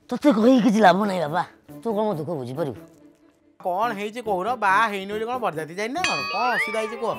तोते कही किसी लाभ नहीं बाबा तू कौन मो दुख बुझीपर कौन है कौर बा है कौन बरजाती जाए ना कौन असुविधा है कह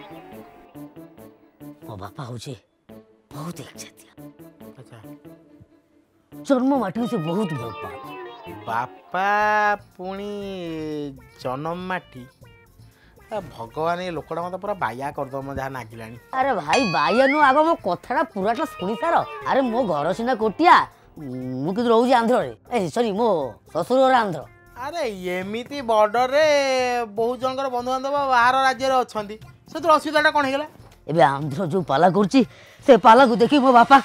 मो बापा हूँ बहुत एक जातिया अच्छा जन्म माटी से बहुत भल पा बापा पुणी जन्म माटी भगवान ये लोकटा मत पूरा बाया करदम जहाँ नागिला अरे भाई बाया नु आग मो कथाटा पूराटा शुणी सार अरे मो घर सिना कोटिया मु कि रोज आंध्र रे सॉरी मो ससुर घर आंध्र अरे एमती बॉर्डर रे बहुत जनकर बंधु बांधव बाहर राज्य अच्छा से असुविधा कौन होगा एबे आंध्र जो पाला करची से पाला को देखी मो बापा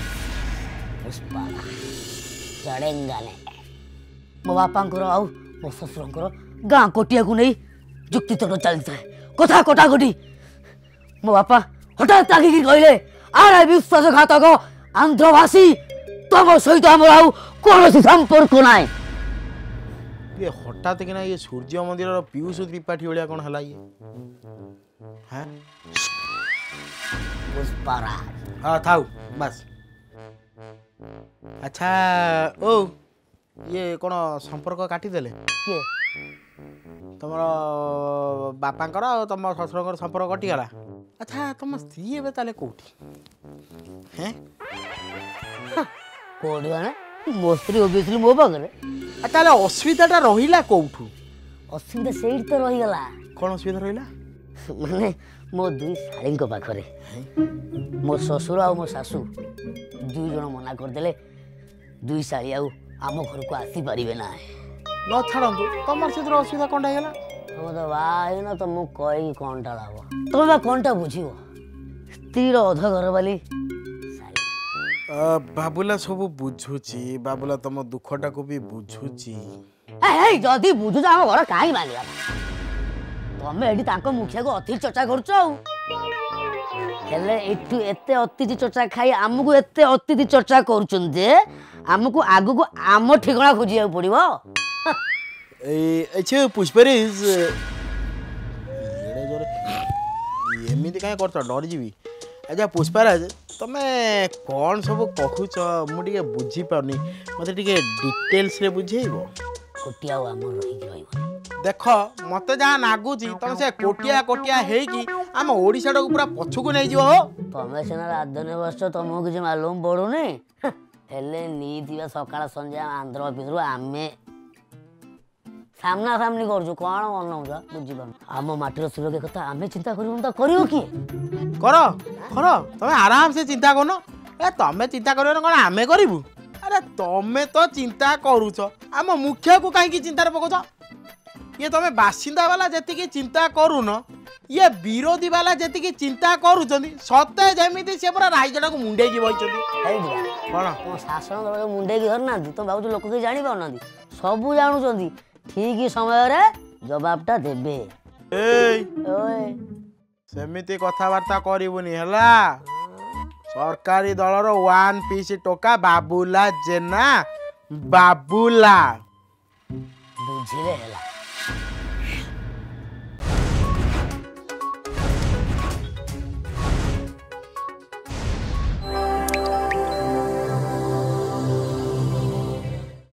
चढ़ेगा ने मो बापांकर आउ मो ससुरंकर गाँ कोटिया को नहीं जुक्ति तर्क चलता है कथा कटाकटी मो बापा हठात ताकि कहले आरे विश्वासघातक आंध्रभाषी तुम सहित आम आउ कौन संपर्क ना ये हठात कि ये सूर्य मंदिर पीयूष त्रिपाठी भाया कौन है ये हाँ पुष्पराज हाँ थाउ बस अच्छा ओ ये कौन संपर्क काटिदेले किए तुम बापांकर तुम शशुर संपर्क कटिगला अच्छा तुम स्त्री ए ताले कोठी हैं कोडी माने मो स्त्री ओबियसली मो पाखरे ताले असुविधाटा रहिला कोठू असुविधा सेठ तो रही गला कौन असुविधा रहिला माने मो दुई साड़ी पाखरे मो ससुर आ मो सासू दुई जन मना करदेले दुई साड़ी आम घर को आसी पारे ना न छाड़ू तुम से असुविधा कौन है तुम तो बाई ना तो मुझे कही कौनटा लाभ तुम बा कौनटा बुझ स्त्री अध घर वाली बाबुला सब बुझुची बाबुला तुम दुखटा को भी बुझुची जदि बुझुच आम घर कहीं मानिया तमें ये मुखिया को अति चर्चा करुच एते अतिथि चर्चा खाई आमको एते अतिथि चर्चा करुचे आमको आगु को आम ठिकाना खोजा पड़ो पुष्पराज एमती कहीं कर डर जी अच्छा पुष्पराज तुम्हें कौन सब कहूच मुझे बुझी पानी मत डिटेल्स रे बुझेब कोटिया देख मत जहाँ नागुच तुम से कोटिया कोटिया हेकी आम ओडिशा को पूरा पछुक नहीं जीव हो तमें सीना राजधानी बस तुमको किसी मालूम पड़ुनी हेले नी सकाळ संध्या आंध्र ऑफिस आमे सामना सामनी करूँ कौन मन बुझी आम माटीर सुरक्षा कथा आम चिंता कर तुम आराम से चिंता करन ए तमें चिंता कर कौन आमे करूँ अरे तमें तो चिंता करुच आम मुखिया को कहीं चिंतार पकाच ये तुम्हें बासिंदा वाला जी चिंता करुन ये विरोधी वाला जी चिंता करुँच सते जमी सी पूरा राइजटा को मुंडे कौन शासन दल मुंडे धरना तुम भाव लोक कहीं जानी पाना सबू जानुं ठीक समय रे जवाबटा देबे सेमिति कथबार्ता करिवनी हला सरकारी दलर 1 पीस टोका बाबूला जेना बाबूला बुझिले हला